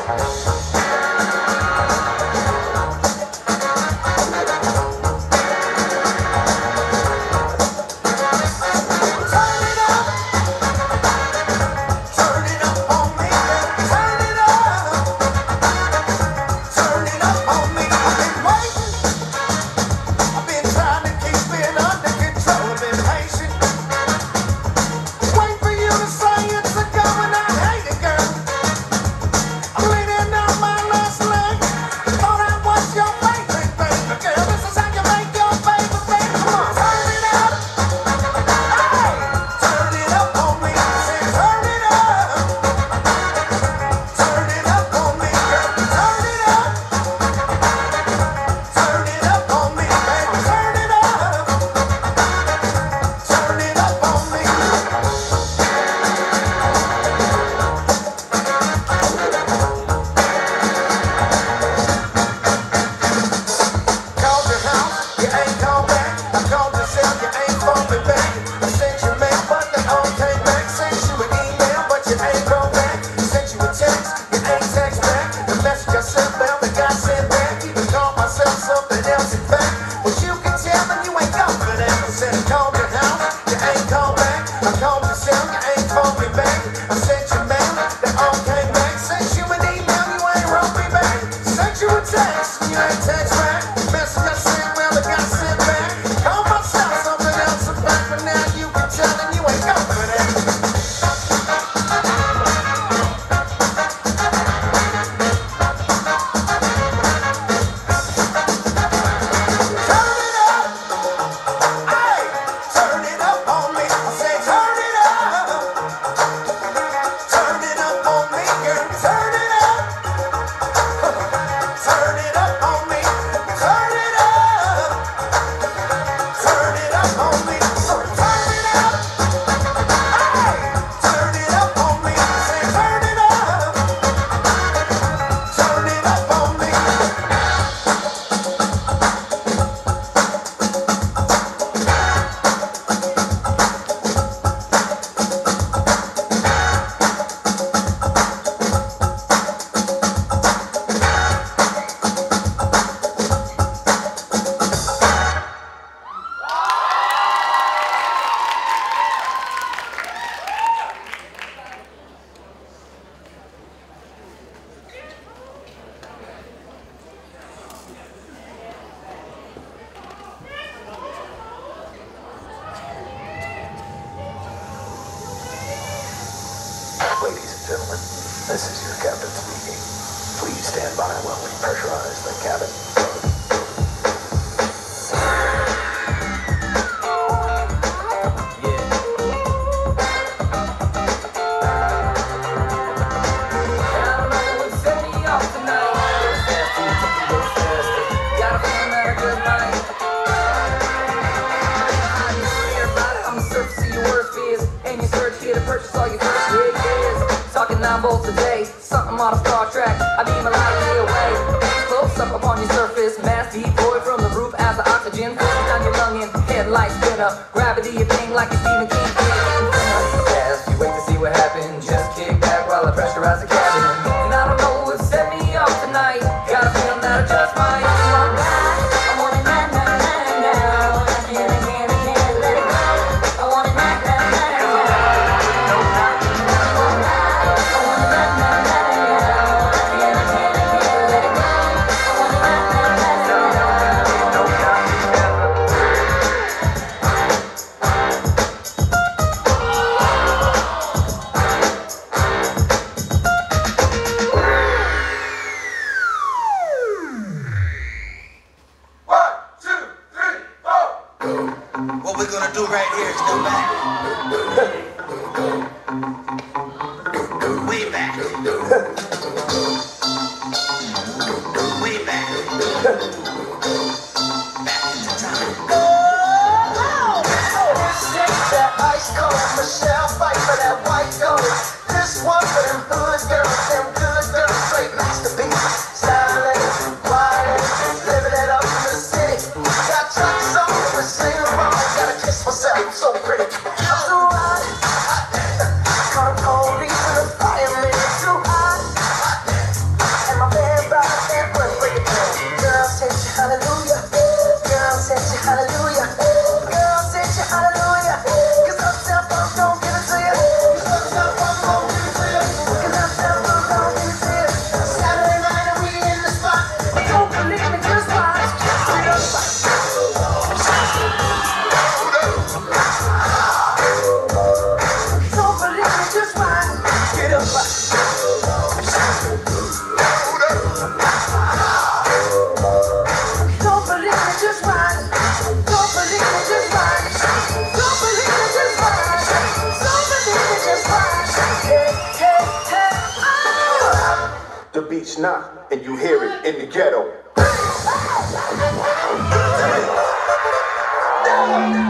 Ladies and gentlemen, this is your captain speaking. Please stand by while we pressurize the cabin. Purchase all your first gig is talking 9 volts a day, something out of Star Trek. I beam a light way away, close up upon your surface, mass deploy from the roof as the oxygen flows down your lung and headlights spin up. Gravity a thing like a Stephen King fast. You wait to see what happens, just kick back while I pressurize the cabin. And I don't know what set me off tonight. Got a feeling that I just might. I want it now, now, now, now. I can't let it go. I want it now, now, now. What we're gonna do right here is go back. Way back. Way back. Back into time. Shake that ice cold, Michelle, fight for that white gold. This one for them good girls, straight masterpieces. Styling, wildin', living it up in the city. Got trucks on, we're singing wrong. Gotta kiss myself, so pretty. I'm so hot, hot. Call the police and the firemen, too hot, hot. Don't believe me, just watch. Don't believe me, just watch. Don't believe me, just watch. Don't believe me, just watch. Hey, hey, hey, oh. The beach knock, and you hear it in the ghetto.